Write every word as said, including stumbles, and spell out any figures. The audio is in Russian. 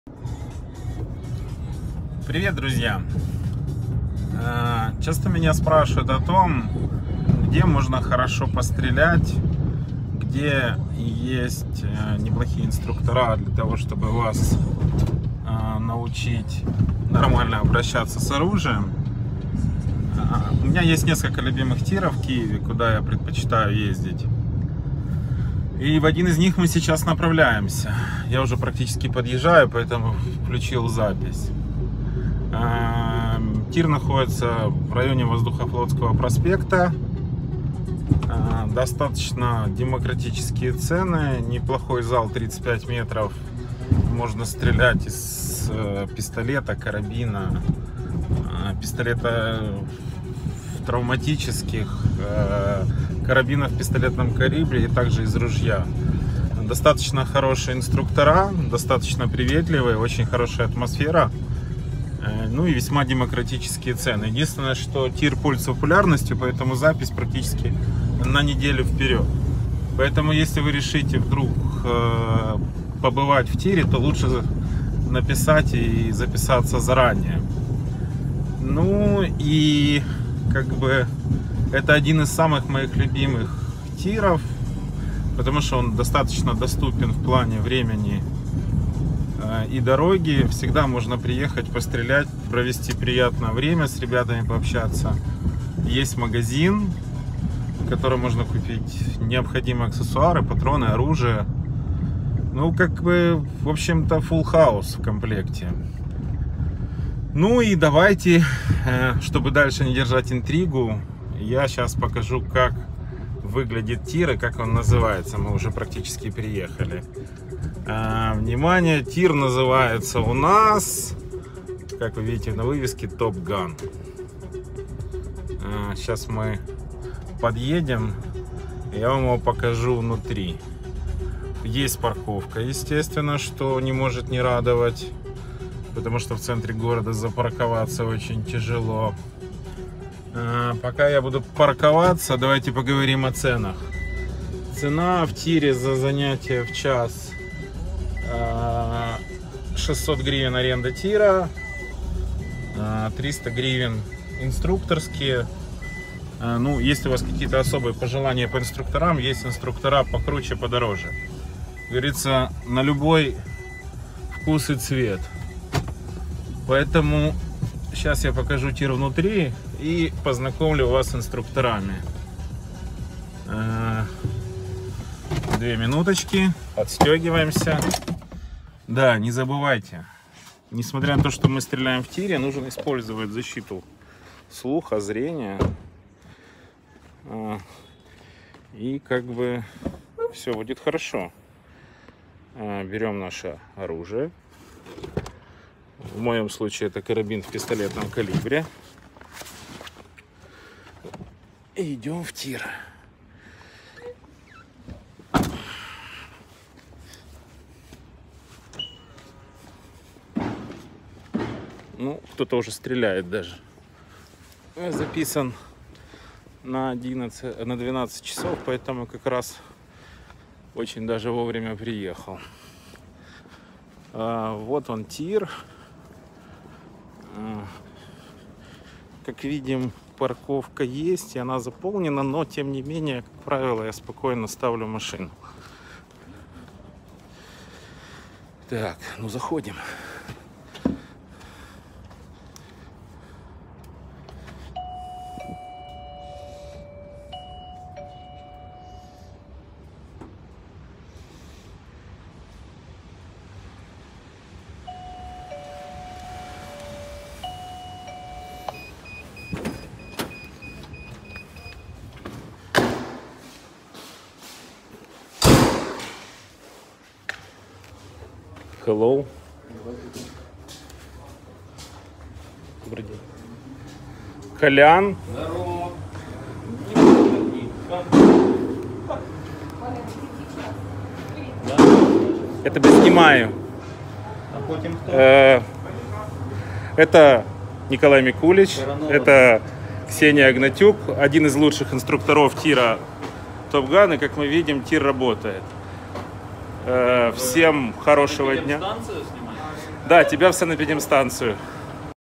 Привет, друзья! Часто меня спрашивают о том, где можно хорошо пострелять, где есть неплохие инструктора для того, чтобы вас научить нормально обращаться с оружием. У меня есть несколько любимых тиров в Киеве, куда я предпочитаю ездить. И в один из них мы сейчас направляемся. Я уже практически подъезжаю, поэтому включил запись. Тир находится в районе Воздухофлотского проспекта. Достаточно демократические цены. Неплохой зал, тридцать пять метров. Можно стрелять из пистолета, карабина, пистолета травматических, карабинов в пистолетном калибре и также из ружья. Достаточно хорошие инструктора, достаточно приветливые, очень хорошая атмосфера. Ну и весьма демократические цены. Единственное, что тир пользуется популярностью, поэтому запись практически на неделю вперед. Поэтому, если вы решите вдруг э, побывать в тире, то лучше написать и записаться заранее. Ну и как бы это один из самых моих любимых тиров, потому что он достаточно доступен в плане времени и дороги. Всегда можно приехать, пострелять, провести приятное время, с ребятами пообщаться. Есть магазин, в котором можно купить необходимые аксессуары, патроны, оружие. Ну, как бы, в общем-то, full house в комплекте. Ну и давайте, чтобы дальше не держать интригу, я сейчас покажу, как выглядит тир и как он называется. Мы уже практически приехали. А, внимание, тир называется у нас, как вы видите на вывеске, Top Gun. А, сейчас мы подъедем, я вам его покажу внутри. Есть парковка, естественно, что не может не радовать, потому что в центре города запарковаться очень тяжело. А, пока я буду парковаться, давайте поговорим о ценах. Цена в тире за занятие в час шестьсот гривен аренда тира, триста гривен инструкторские. Ну, если у вас какие-то особые пожелания по инструкторам, есть инструктора покруче, подороже. Говорится, на любой вкус и цвет. Поэтому сейчас я покажу тир внутри и познакомлю вас с инструкторами. Две минуточки, отстегиваемся. Да, не забывайте, несмотря на то, что мы стреляем в тире, нужно использовать защиту слуха, зрения. И как бы все будет хорошо. Берем наше оружие. В моем случае это карабин в пистолетном калибре. И идем в тир. Ну, кто-то уже стреляет даже. Я записан на одиннадцать, на двенадцать часов, поэтому как раз очень даже вовремя приехал. А, вот он тир. А, как видим, парковка есть, и она заполнена, но тем не менее, как правило, я спокойно ставлю машину. Так, ну заходим. Hello. Добрый день. Колян. Здорово. Это без снимаю. Э, это Николай Микулич, это Ксения Агнатюк, один из лучших инструкторов тира Top Gun, и как мы видим, тир работает. Э, всем хорошего дня. Да, тебя в санэпидемстанцию.